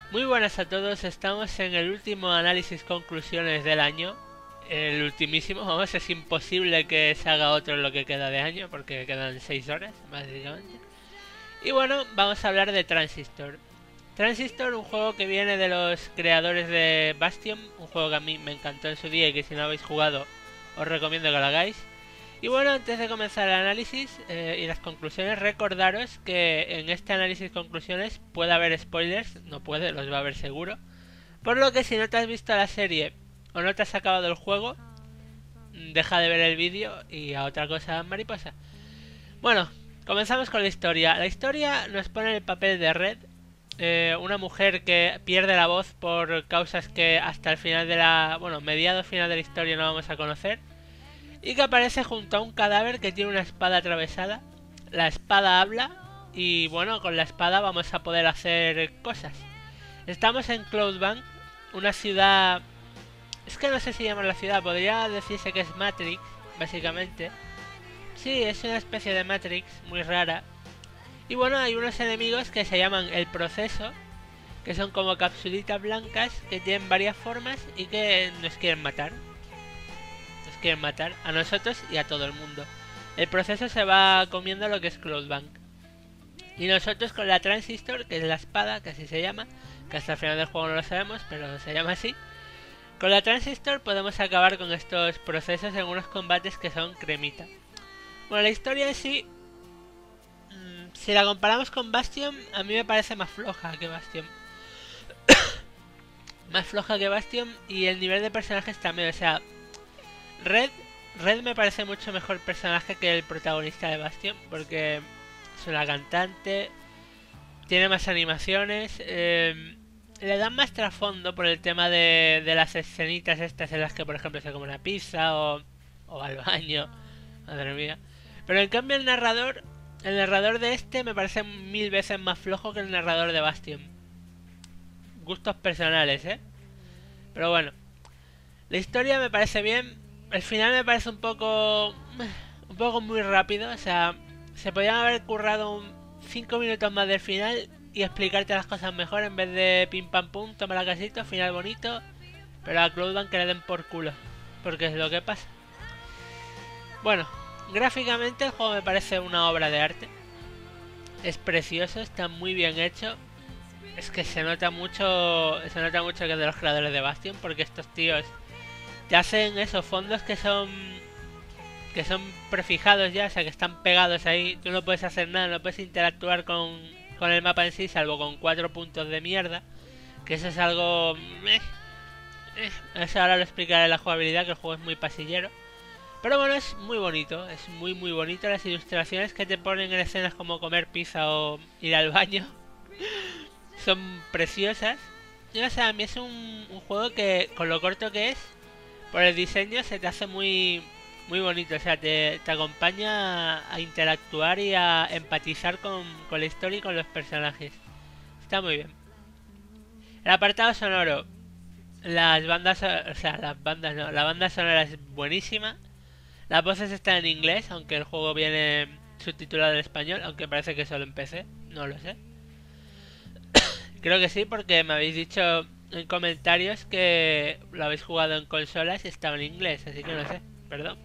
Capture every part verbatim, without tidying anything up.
Muy buenas a todos, estamos en el último análisis conclusiones del año. El ultimísimo, vamos, es imposible que se haga otro en lo que queda de año porque quedan seis horas, básicamente. Y bueno, vamos a hablar de Transistor. Transistor, un juego que viene de los creadores de Bastion, un juego que a mí me encantó en su día y que si no habéis jugado os recomiendo que lo hagáis. Y bueno, antes de comenzar el análisis eh, y las conclusiones, recordaros que en este análisis conclusiones puede haber spoilers, no puede, los va a haber seguro. Por lo que si no te has visto la serie o no te has acabado el juego, deja de ver el vídeo y a otra cosa mariposa. Bueno, comenzamos con la historia. La historia nos pone en el papel de Red, eh, una mujer que pierde la voz por causas que hasta el final de la... bueno, mediado final de la historia no vamos a conocer. Y que aparece junto a un cadáver que tiene una espada atravesada. La espada habla y bueno, con la espada vamos a poder hacer cosas. Estamos en Cloudbank, una ciudad... es que no sé si llama la ciudad, podría decirse que es Matrix, básicamente. Sí, es una especie de Matrix muy rara. Y bueno, hay unos enemigos que se llaman el Proceso, que son como capsulitas blancas que tienen varias formas y que nos quieren matar. Nos quieren matar a nosotros y a todo el mundo. El Proceso se va comiendo lo que es Cloudbank. Y nosotros con la Transistor, que es la espada, que así se llama, que hasta el final del juego no lo sabemos, pero se llama así. Con la Transistor podemos acabar con estos procesos en unos combates que son cremita. Bueno, la historia en sí, mmm, si la comparamos con Bastion, a mí me parece más floja que Bastion. Más floja que Bastion y el nivel de personajes también, o sea, Red, Red me parece mucho mejor personaje que el protagonista de Bastion, porque es una cantante, tiene más animaciones, eh, le dan más trasfondo por el tema de, de las escenitas estas en las que por ejemplo se come una pizza o, o al baño, madre mía. Pero en cambio el narrador, el narrador de este me parece mil veces más flojo que el narrador de Bastion. Gustos personales, ¿eh? Pero bueno, la historia me parece bien, el final me parece un poco, un poco muy rápido, o sea, se podrían haber currado un cinco minutos más del final y explicarte las cosas mejor en vez de pim pam pum, toma la casita, final bonito, pero a Cloudbank que le den por culo, porque es lo que pasa. Bueno, gráficamente el juego me parece una obra de arte, es precioso, está muy bien hecho, es que se nota mucho, se nota mucho que es de los creadores de Bastion, porque estos tíos te hacen esos fondos que son que son prefijados ya, o sea que están pegados ahí, tú no puedes hacer nada, no puedes interactuar con, con el mapa en sí, salvo con cuatro puntos de mierda, que eso es algo... Eh, eh, eso ahora lo explicaré en la jugabilidad, que el juego es muy pasillero. Pero bueno, es muy bonito, es muy muy bonito, las ilustraciones que te ponen en escenas como comer pizza o ir al baño son preciosas. Y o sea, a mí es un, un juego que, con lo corto que es, por el diseño se te hace muy... muy bonito, o sea, te, te acompaña a interactuar y a empatizar con, con la historia y con los personajes. Está muy bien. El apartado sonoro, las bandas, o sea, las bandas no, la banda sonora es buenísima. Las voces están en inglés, aunque el juego viene subtitulado en español, aunque parece que solo en P C, no lo sé. Creo que sí, porque me habéis dicho en comentarios que lo habéis jugado en consolas y estaba en inglés, así que no sé, perdón.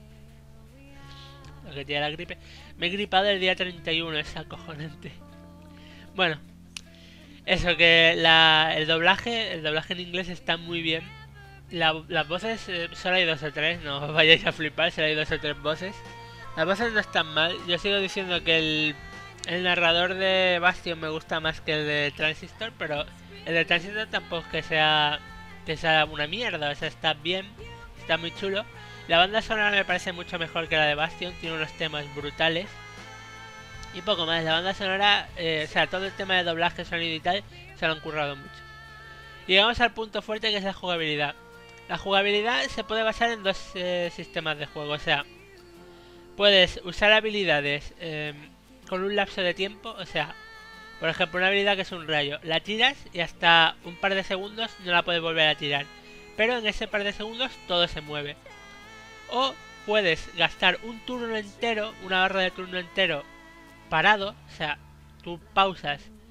Lo que tiene la gripe. Me he gripado el día treinta y uno, es acojonante. Bueno, eso que la, el doblaje, el doblaje en inglés está muy bien. La, las voces, eh, solo hay dos o tres, no os vayáis a flipar, solo hay dos o tres voces. Las voces no están mal, yo sigo diciendo que el, el narrador de Bastion me gusta más que el de Transistor, pero el de Transistor tampoco es que sea, que sea una mierda, o sea, está bien, está muy chulo. La banda sonora me parece mucho mejor que la de Bastion, tiene unos temas brutales. Y poco más, la banda sonora, eh, o sea, todo el tema de doblaje, sonido y tal, se lo han currado mucho. Y llegamos al punto fuerte que es la jugabilidad. La jugabilidad se puede basar en dos eh, sistemas de juego, o sea, puedes usar habilidades eh, con un lapso de tiempo, o sea, por ejemplo, una habilidad que es un rayo, la tiras y hasta un par de segundos no la puedes volver a tirar. Pero en ese par de segundos todo se mueve. O puedes gastar un turno entero, una barra de turno entero parado, o sea, tú pausas,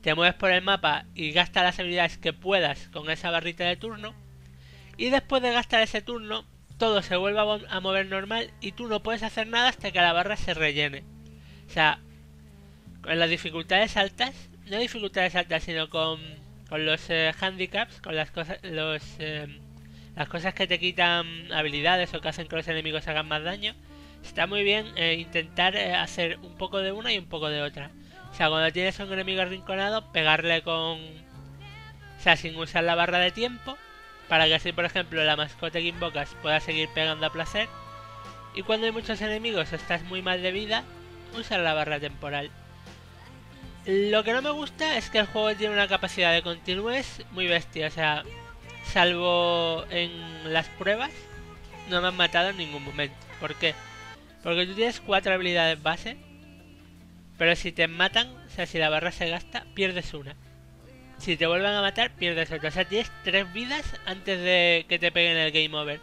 te mueves por el mapa y gastas las habilidades que puedas con esa barrita de turno. Y después de gastar ese turno, todo se vuelve a, a mover normal y tú no puedes hacer nada hasta que la barra se rellene. O sea, con las dificultades altas, no dificultades altas, sino con, con los eh, handicaps, con las cosas, los, eh, las cosas que te quitan habilidades o que hacen que los enemigos hagan más daño, está muy bien eh, intentar eh, hacer un poco de una y un poco de otra. O sea, cuando tienes a un enemigo arrinconado, pegarle con... O sea, sin usar la barra de tiempo, para que así, por ejemplo, la mascota que invocas pueda seguir pegando a placer. Y cuando hay muchos enemigos o estás muy mal de vida, usa la barra temporal. Lo que no me gusta es que el juego tiene una capacidad de continúes muy bestia. O sea, salvo en las pruebas, no me han matado en ningún momento. ¿Por qué? Porque tú tienes cuatro habilidades base, pero si te matan, o sea, si la barra se gasta, pierdes una. Si te vuelven a matar, pierdes otra. O sea, tienes tres vidas antes de que te peguen el game over.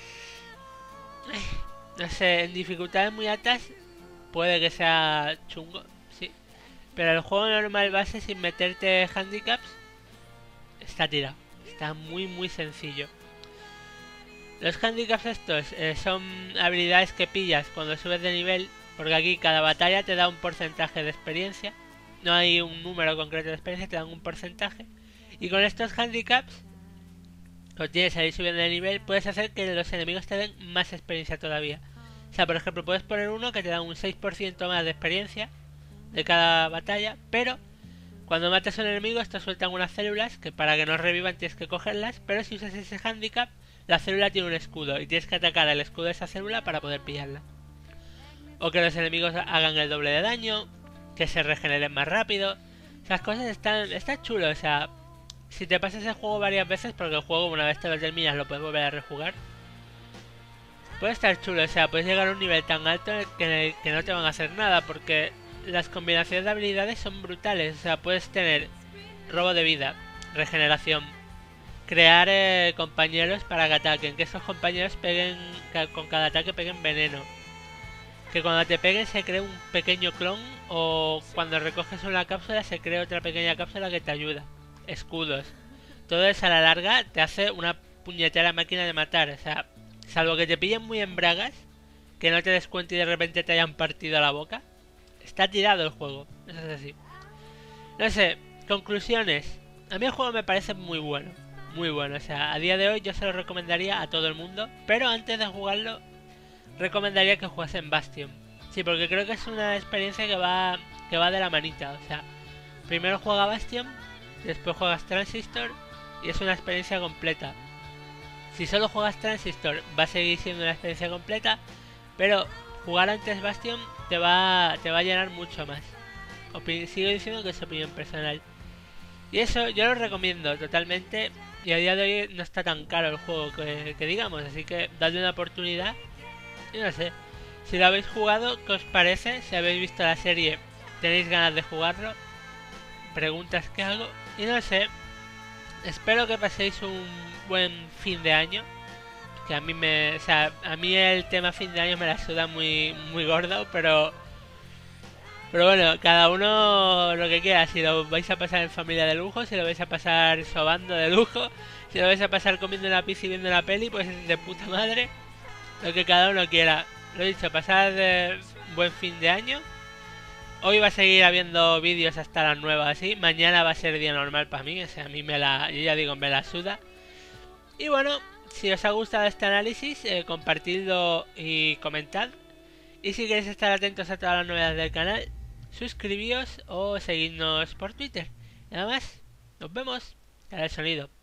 No sé, en dificultades muy altas puede que sea chungo, sí. Pero el juego normal base sin meterte handicaps está tirado. Está muy muy sencillo. Los handicaps estos eh, son habilidades que pillas cuando subes de nivel, porque aquí cada batalla te da un porcentaje de experiencia. No hay un número concreto de experiencia, te dan un porcentaje. Y con estos handicaps, cuando tienes ahí subiendo de nivel, puedes hacer que los enemigos te den más experiencia todavía. O sea, por ejemplo, puedes poner uno que te da un seis por ciento más de experiencia de cada batalla, pero cuando matas a un enemigo, estos sueltan unas células que para que no revivan tienes que cogerlas, pero si usas ese handicap, la célula tiene un escudo y tienes que atacar al escudo de esa célula para poder pillarla. O que los enemigos hagan el doble de daño, que se regeneren más rápido. Esas cosas están, están chulo, o sea, si te pasas el juego varias veces, porque el juego una vez te lo terminas lo puedes volver a rejugar, puede estar chulo, o sea, puedes llegar a un nivel tan alto que, que no te van a hacer nada, porque las combinaciones de habilidades son brutales. O sea, puedes tener robo de vida, regeneración, crear eh, compañeros para que ataquen, que esos compañeros peguen, que con cada ataque peguen veneno, que cuando te peguen se cree un pequeño clon, o cuando recoges una cápsula se crea otra pequeña cápsula que te ayuda. Escudos. Todo eso a la larga te hace una puñetera máquina de matar. O sea, salvo que te pillen muy en bragas, que no te des cuenta y de repente te hayan partido la boca, está tirado el juego. Eso es así. No sé, conclusiones. A mí el juego me parece muy bueno. Muy bueno. O sea, a día de hoy yo se lo recomendaría a todo el mundo. Pero antes de jugarlo, recomendaría que jugasen Bastion. Sí, porque creo que es una experiencia que va que va de la manita. O sea, primero juega Bastion, después juegas Transistor y es una experiencia completa. Si solo juegas Transistor va a seguir siendo una experiencia completa, pero jugar antes Bastion te va, te va a llenar mucho más. Opin sigo diciendo que es opinión personal. Y eso yo lo recomiendo totalmente. Y a día de hoy no está tan caro el juego que, que digamos, así que dadle una oportunidad. Y no sé, si lo habéis jugado, ¿qué os parece? Si habéis visto la serie, tenéis ganas de jugarlo, preguntas que hago. Y no sé, espero que paséis un buen fin de año. Que a mí me... O sea, a mí el tema fin de año me la suda muy, muy gordo, pero... Pero bueno, cada uno lo que quiera. Si lo vais a pasar en familia de lujo, si lo vais a pasar sobando de lujo, si lo vais a pasar comiendo una pizza y viendo una peli, pues de puta madre. Lo que cada uno quiera. Lo he dicho, pasar de buen fin de año. Hoy va a seguir habiendo vídeos hasta las nueve así. Mañana va a ser día normal para mí. O sea, a mí me la... Yo ya digo, me la suda. Y bueno, si os ha gustado este análisis, eh, compartidlo y comentad. Y si queréis estar atentos a todas las novedades del canal, suscribíos o seguidnos por Twitter. Nada más, nos vemos. Cara el sonido.